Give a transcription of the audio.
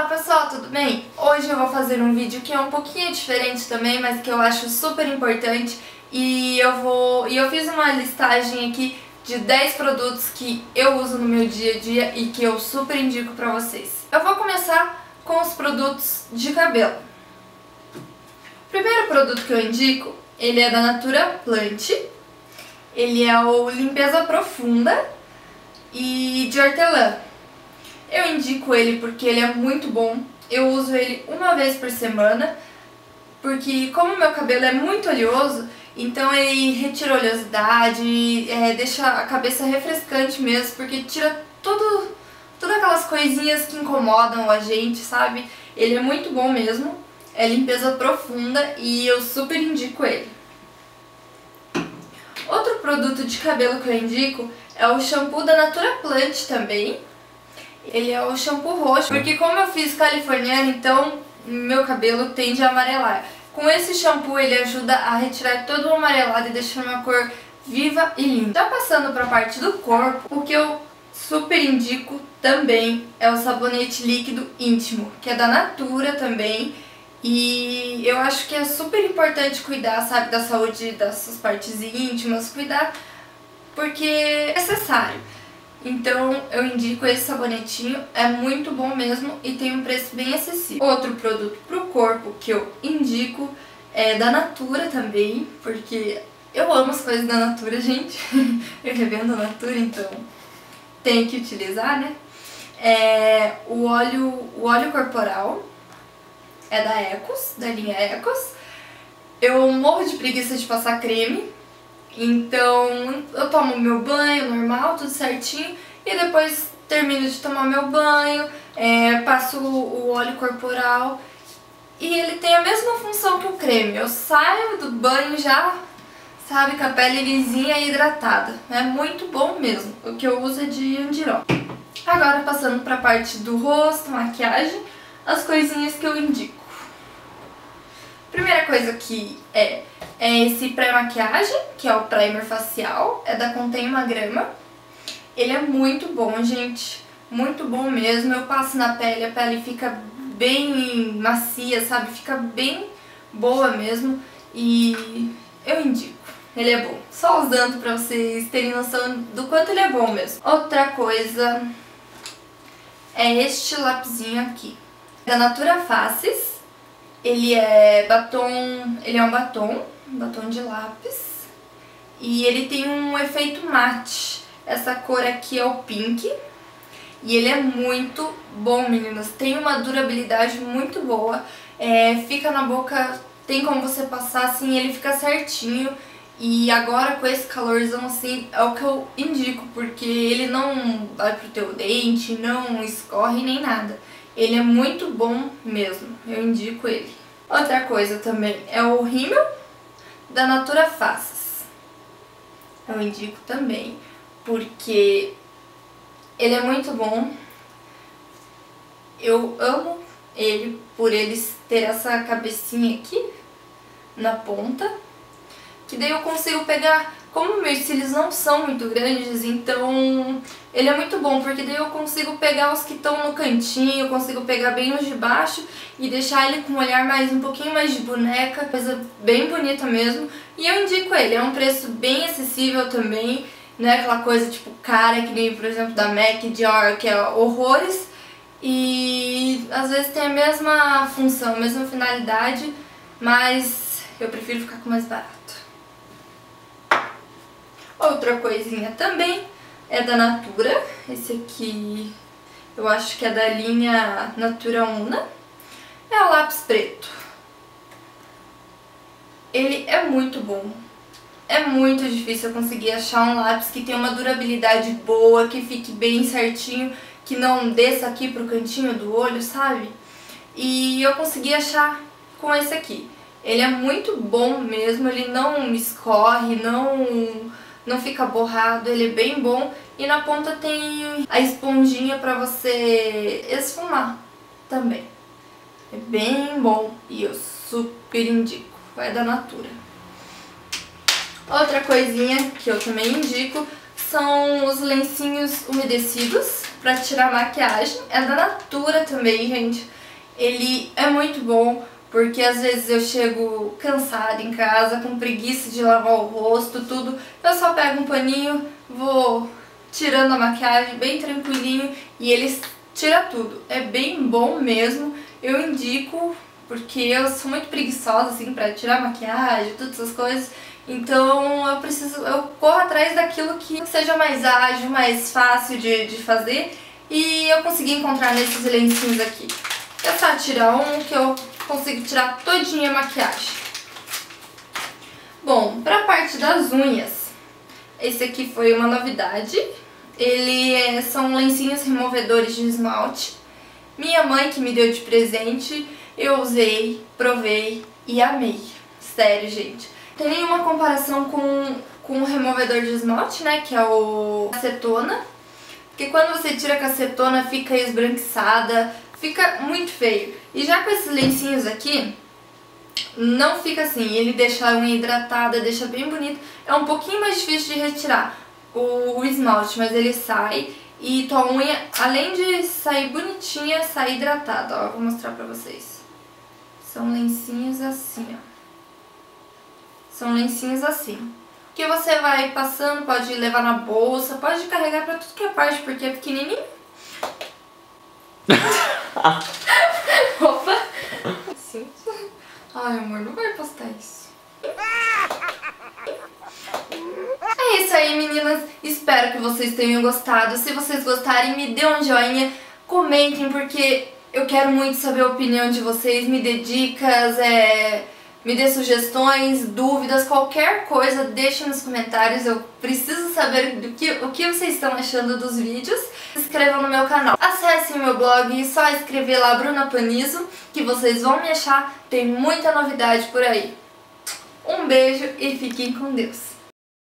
pessoal, tudo bem? Hoje eu vou fazer um vídeo que é um pouquinho diferente também, mas que eu acho super importante e eu fiz uma listagem aqui de 10 produtos que eu uso no meu dia a dia e que eu super indico pra vocês. Eu vou começar com os produtos de cabelo. O primeiro produto que eu indico, ele é da Natura Plant, ele é o Limpeza Profunda e de hortelã. Eu indico ele porque ele é muito bom, eu uso ele uma vez por semana, porque como meu cabelo é muito oleoso, então ele retira a oleosidade, deixa a cabeça refrescante mesmo, porque tira todas aquelas coisinhas que incomodam a gente, sabe? Ele é muito bom mesmo, é limpeza profunda e eu super indico ele. Outro produto de cabelo que eu indico é o shampoo da Natura Plant também. Ele é o shampoo roxo, porque como eu fiz californiano, então meu cabelo tende a amarelar. Com esse shampoo ele ajuda a retirar todo o amarelado e deixar uma cor viva e linda. Já passando para a parte do corpo, o que eu super indico também é o sabonete líquido íntimo, que é da Natura também. E eu acho que é super importante cuidar, sabe, da saúde das suas partes íntimas, cuidar porque é necessário. Então eu indico esse sabonetinho, é muito bom mesmo e tem um preço bem acessível. Outro produto pro corpo que eu indico é da Natura também, porque eu amo as coisas da Natura, gente. Eu revendo a Natura, então tenho que utilizar, né? O óleo corporal é da Ecos, da linha Ecos. Eu morro de preguiça de passar creme. Então eu tomo meu banho normal, tudo certinho, e depois termino de tomar meu banho, passo o óleo corporal e ele tem a mesma função que o creme. Eu saio do banho já, sabe, com a pele lisinha e hidratada. É muito bom mesmo. O que eu uso é de Andiró. Agora passando para a parte do rosto, maquiagem, as coisinhas que eu indico. Primeira coisa que é esse pré-maquiagem, que é o primer facial, é da Contém uma Grama. Ele é muito bom, gente, muito bom mesmo. Eu passo na pele, a pele fica bem macia, sabe, fica bem boa mesmo e eu indico. Ele é bom, só usando pra vocês terem noção do quanto ele é bom mesmo. Outra coisa é este lapisinho aqui, da Natura Faces. Ele é um batom de lápis e ele tem um efeito mate. Essa cor aqui é o pink e ele é muito bom, meninas. Tem uma durabilidade muito boa, fica na boca, tem como você passar assim, ele fica certinho. E agora com esse calorzão assim, é o que eu indico, porque ele não vai pro teu dente, não escorre nem nada. Ele é muito bom mesmo, eu indico ele. Outra coisa também é o rímel da Natura Faces. Eu indico também, porque ele é muito bom. Eu amo ele por eles ter essa cabecinha aqui na ponta, que daí eu consigo pegar, como meus cílios não são muito grandes, então ele é muito bom, porque daí eu consigo pegar os que estão no cantinho, eu consigo pegar bem os de baixo e deixar ele com um olhar um pouquinho mais de boneca, coisa bem bonita mesmo. E eu indico ele, é um preço bem acessível também, não é aquela coisa tipo cara, que nem por exemplo da MAC, Dior, que é horrores, e às vezes tem a mesma função, a mesma finalidade, mas eu prefiro ficar com mais barato. Outra coisinha também é da Natura, esse aqui eu acho que é da linha Natura Una, é o lápis preto. Ele é muito bom, é muito difícil eu conseguir achar um lápis que tenha uma durabilidade boa, que fique bem certinho, que não desça aqui pro cantinho do olho, sabe? E eu consegui achar com esse aqui. Ele é muito bom mesmo, ele não escorre, não fica borrado, ele é bem bom. E na ponta tem a esponjinha pra você esfumar também. É bem bom e eu super indico, é da Natura. Outra coisinha que eu também indico são os lencinhos umedecidos pra tirar maquiagem. É da Natura também, gente. Ele é muito bom porque às vezes eu chego cansada em casa, com preguiça de lavar o rosto, tudo. Eu só pego um paninho, vou tirando a maquiagem bem tranquilinho e ele tira tudo. É bem bom mesmo, eu indico porque eu sou muito preguiçosa assim pra tirar maquiagem, todas essas coisas. Então eu corro atrás daquilo que seja mais ágil, mais fácil de fazer. E eu consegui encontrar nesses lencinhos aqui. É só tirar um que eu consigo tirar todinha a maquiagem. Bom, pra parte das unhas, esse aqui foi uma novidade. São lencinhos removedores de esmalte. Minha mãe que me deu de presente, eu usei, provei e amei. Sério, gente. Tem nenhuma comparação com o removedor de esmalte, né, que é o acetona. Porque quando você tira a acetona fica esbranquiçada, fica muito feio. E já com esses lencinhos aqui, não fica assim. Ele deixa a unha hidratada, deixa bem bonito. É um pouquinho mais difícil de retirar o esmalte, mas ele sai. E tua unha, além de sair bonitinha, sai hidratada. Ó, eu vou mostrar pra vocês. São lencinhos assim, ó. São lencinhos assim. Que você vai passando, pode levar na bolsa, pode carregar pra tudo que é parte, porque é pequenininho. Opa! Assim. Ai, amor, não vai postar isso. É isso aí, meninas. Espero que vocês tenham gostado. Se vocês gostarem, me dê um joinha, comentem, porque eu quero muito saber a opinião de vocês. Me dê dicas, me dê sugestões, dúvidas, qualquer coisa, deixe nos comentários. Eu preciso saber o que vocês estão achando dos vídeos. Se inscrevam no meu canal. Acessem o meu blog, só escrever lá Bruna Panizo, que vocês vão me achar. Tem muita novidade por aí. Um beijo e fiquem com Deus.